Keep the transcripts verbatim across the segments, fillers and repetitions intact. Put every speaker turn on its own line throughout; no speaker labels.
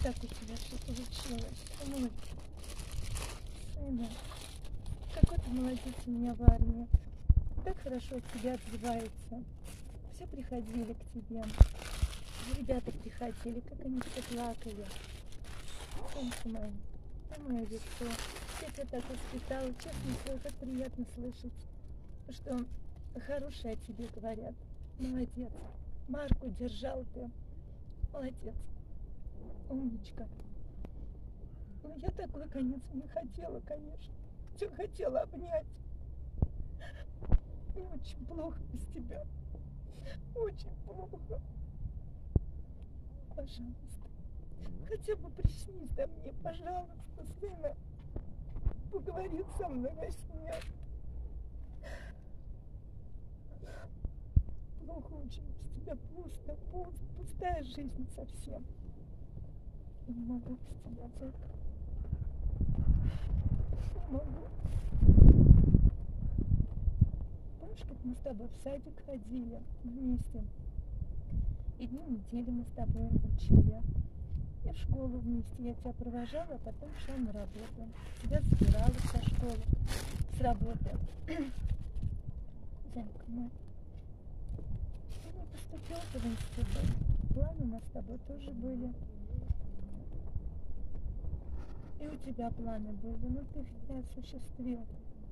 так у тебя все получилось. Ой, сына, какой ты молодец у меня в армии. Так хорошо от тебя отзывается. Все приходили к тебе. Ребята приходили, как они все плакали. Солнце мое, ты мое лицо. Я тебя так воспитала, честно слово, как приятно слышать, что хорошие о тебе говорят. Молодец. Марку держал ты. Молодец. Умничка. Ну, я такой конец не хотела, конечно. Все хотела обнять. Мне очень плохо без тебя. Очень плохо. Пожалуйста. Хотя бы приснись до мне, пожалуйста, сына. Поговори со мной во сне. Плохо очень без тебя, пусто, пусто, пустая жизнь совсем. Я не могу без тебя, Зайка. Не могу. Помнишь, как мы с тобой в садик ходили вместе? И дни недели мы с тобой учили. И в школу вместе. Я тебя провожала, а потом шла на работу. Тебя забирала со школы, с работы. Зайка мой, ты не поступил в институт. Планы у нас с тобой тоже были. И у тебя планы были, но ты их не осуществил.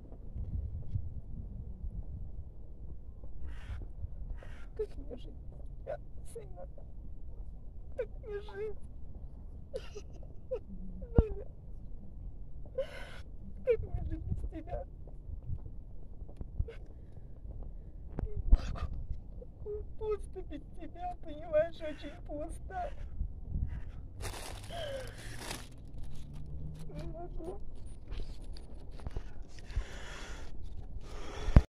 Как мне жить без тебя, сына? Как мне жить? Нуля, как мне жить без тебя? Не могу. Пусто без тебя, понимаешь, очень пусто. Не могу.